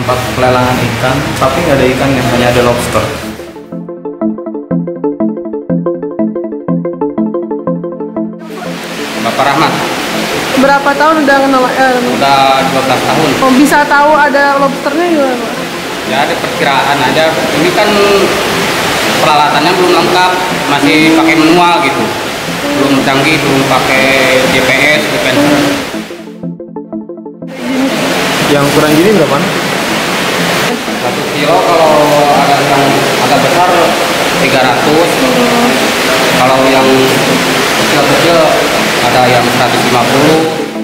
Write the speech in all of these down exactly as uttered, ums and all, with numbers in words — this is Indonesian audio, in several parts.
tempat pelelangan ikan, tapi nggak ada ikan, hanya ada lobster. Bapak Rahmat. Berapa tahun udah kenal? Eh, Udah dua belas tahun. oh, bisa tahu ada lobsternya gimana, Pak? Ya ada perkiraan aja. Ini kan peralatannya belum lengkap, masih pakai manual gitu. Belum canggih, belum pakai G P S, G P S. Yang kurang gini berapa? Satu kilo kalau ada yang agak besar tiga ratus. Kalau yang kecil-kecil ada yang seratus lima puluh.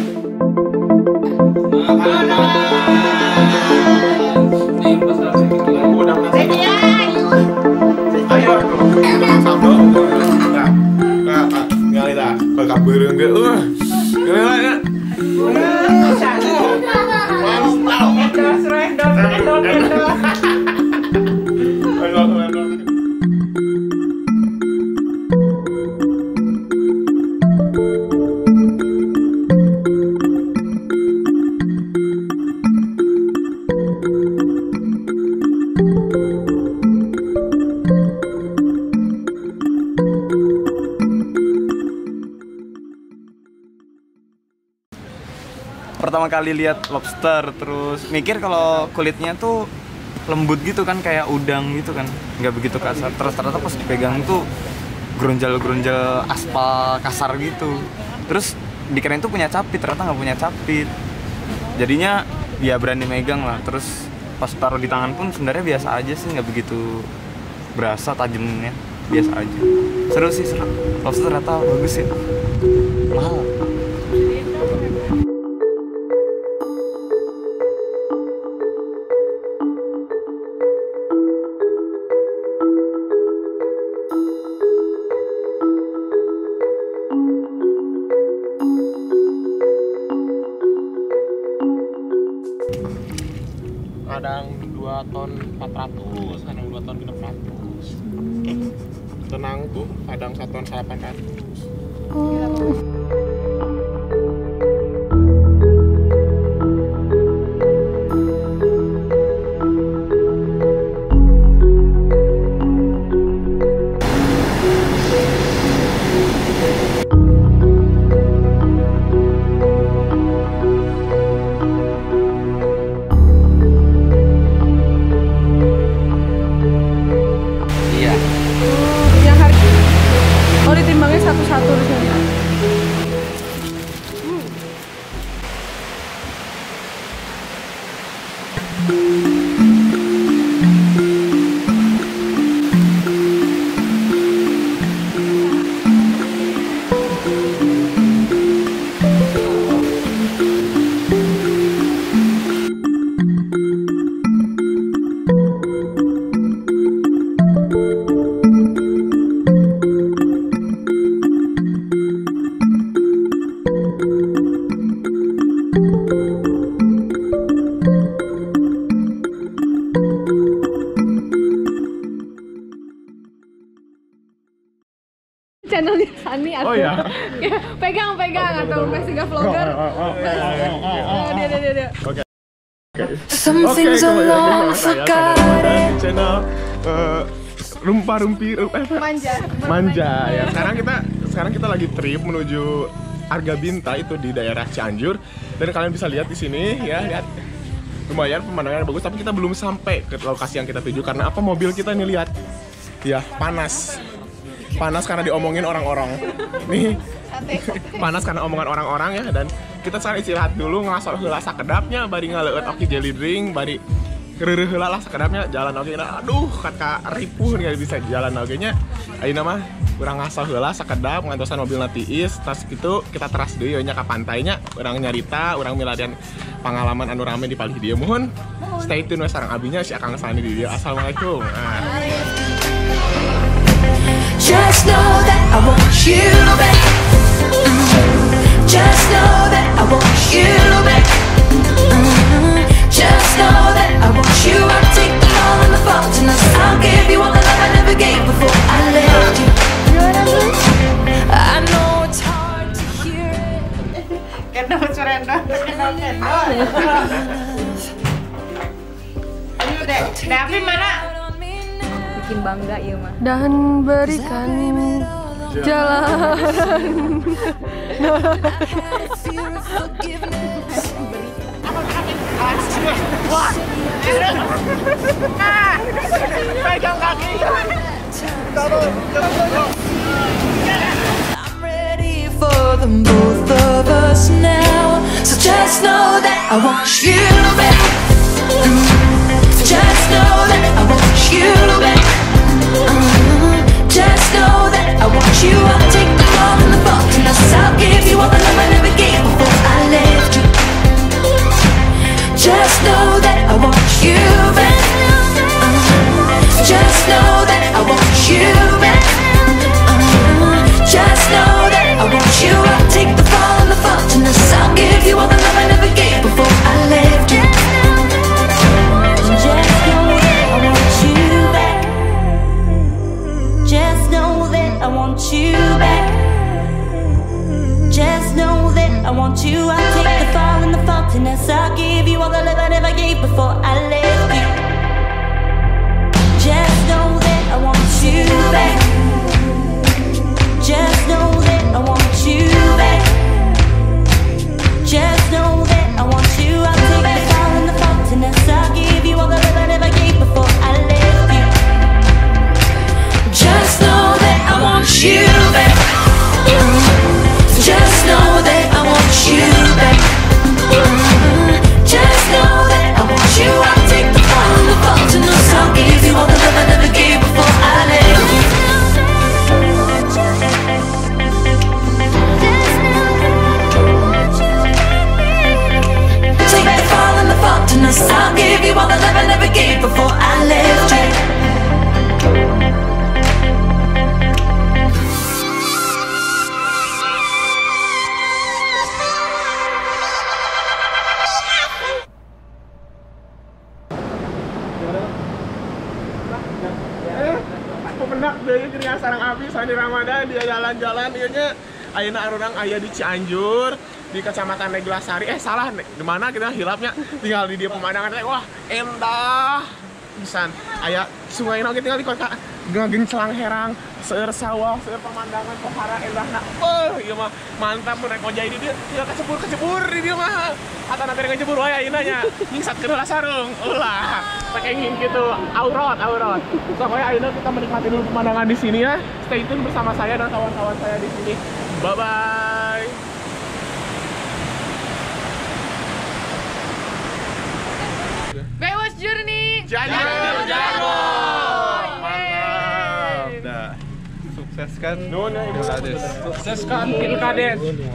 Pertama kali lihat lobster, terus mikir kalau kulitnya tuh lembut gitu kan, kayak udang gitu kan, nggak begitu kasar. Terus ternyata pas dipegang tuh geronjal-geronjal aspal kasar gitu. Terus dikirain tuh punya capit, ternyata nggak punya capit. Jadinya ya berani megang lah. Terus pas taruh di tangan pun sebenarnya biasa aja sih, nggak begitu berasa tajamnya, biasa aja. Seru sih, seru. Lobster ternyata bagus ya, mahal. Kadang dua ton empat ratus, kadang dua ton enam ratus. Tenang tuh, kadang satu ton delapan ratus. Oh. Yang harga, oh ditimbangnya satu-satu di sini. Channelnya Sani atau Oh, iya? ya, pegang pegang atau Messiga vlogger. Dia dia dia dia. Oke. Some Oke, things are kembali lagi long bersama saya, forgotten. Sadar Dan, di channel uh, Rumpah Rumpi Rum- eh, apa? Manja. Manja ya. Sekarang kita sekarang kita lagi trip menuju Arga Binta, itu di daerah Cianjur. Dan kalian bisa lihat di sini ya, lihat lumayan pemandangannya bagus, tapi kita belum sampai ke lokasi yang kita tuju karena apa? Mobil kita nih lihat. Ya, panas. Panas karena diomongin orang-orang. Nih. Panas karena omongan orang-orang ya, dan kita sekarang istirahat dulu, ngasal heula sakedapnya, bari ngaleueut oki jelly drink, bari keureuh heula lah sakedapnya, jalan oge. Aduh, kata ripuh nih bisa jalan oge nya. Ayeuna mah urang ngasal heula sakedap ngantosan mobilna tiis, tas kitu kita teras deui nya ka pantainya, urang nyarita, urang milarian pengalaman anu rame di palih dieu. Mohon stay tune we sareng abinya si Akang Sani di dieu. Assalamualaikum. Nah. Just know that I want you back. Just know that I want you back. Just know that I want you. I'll take the all in the fault tonight. I'll give you all the love I never gave before I left you. I know it's hard to hear it. Kendor cerendor, kendor kendor. bikin bangga ya mah. Dan berikan jalan. Pegang kaki. I'm ready for them both of us now. So just know that I want you back. Just know that I want you back. Uh, just know that I want you. I'll take the fall and the fault, and I'll give you all the love I never gave before I left you. Just know that I want you back. Uh, just know that I want you back. Uh, just know that I want you. I'll take the fall and the fault, and I'll give you all the love I never gave before I left you. Just know that I want you back. Just know that I want you back. Just know that I want you. I'll take the fall and the fault, and I'll give you all the love I never gave before I left you. Just know that I want you back. Just know that I want you back. Just know that I want you. I'll take the fall and the fault, and I'll give you all the love I never gave before I left you. Just know that I want you back. Just know that I want you back. Just know that I want you. I'll take the fall and the fault, and I'll give you all the love I never gave before I left you. Take the fall and the fault, and I'll give you all the love I never gave before I left you. Pemenang deh kira sarang abis di Ramadan dia jalan-jalan ieunya ayeuna arurang aya di Cianjur di Kecamatan Neglasari eh salah di mana kita hilapnya tinggal di dia pemandangan teh wah endah pisan aya sungai oge tinggal di kota geuncelang herang seueur sawah seueur pemandangan pohara endahna oh ieu mah mantap mun rek ngojay di dieu tinggal kecebur-kecebur di dieu mah atan nanti ngejebur wae ayeuna nya nyingsat ke heula sarung ulah saking gitu aurat aurat pokoknya ayeuna kita menikmati dulu pemandangan di sini ya stay tune bersama saya dan kawan-kawan saya di sini bye bye. Bewatch Journey. Cianjur jago. Mantap. Dah. Sukseskan. Nun ya, Ibu. Pilkades. Sukseskan Pilkades.